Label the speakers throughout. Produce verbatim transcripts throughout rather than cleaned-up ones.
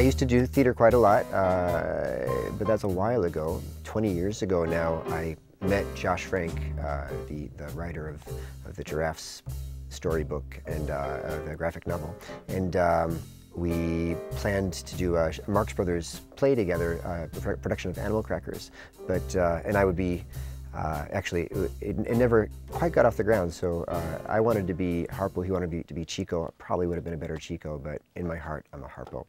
Speaker 1: used to do theater quite a lot, uh, but that's a while ago. twenty years ago now, I met Josh Frank, uh, the, the writer of, of the Giraffes storybook and uh, uh, the graphic novel. And um, we planned to do a Marx Brothers play together, uh, a production of Animal Crackers. But, uh, and I would be, uh, actually, it, it never quite got off the ground, so uh, I wanted to be Harpo, he wanted to be, to be Chico. I probably would have been a better Chico, but in my heart, I'm a Harpo.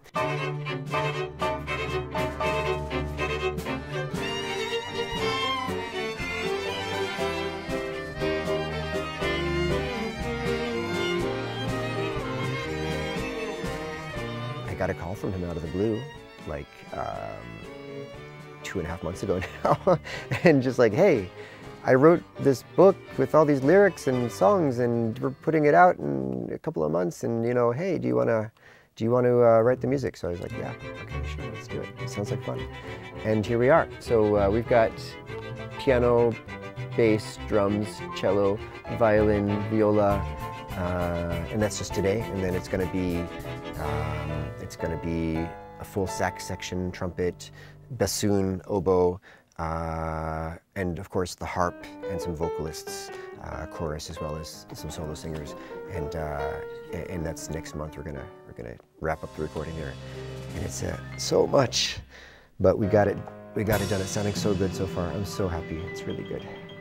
Speaker 1: I got a call from him out of the blue, like um, two and a half months ago now, and just like, hey, I wrote this book with all these lyrics and songs, and we're putting it out in a couple of months, and you know, hey, do you wanna, do you want to uh, write the music? So I was like, yeah, okay, sure, let's do it. It sounds like fun. And here we are. So uh, we've got piano, bass, drums, cello, violin, viola, uh, and that's just today. And then it's going to be, um, it's going to be a full sax section, trumpet, bassoon, oboe, uh, and of course the harp and some vocalists, uh, chorus as well as some solo singers. And uh, and that's next month. We're gonna we're gonna wrap up the recording there, and it's uh, so much, but we got it we got it done. It's sounding so good so far. I'm so happy. It's really good.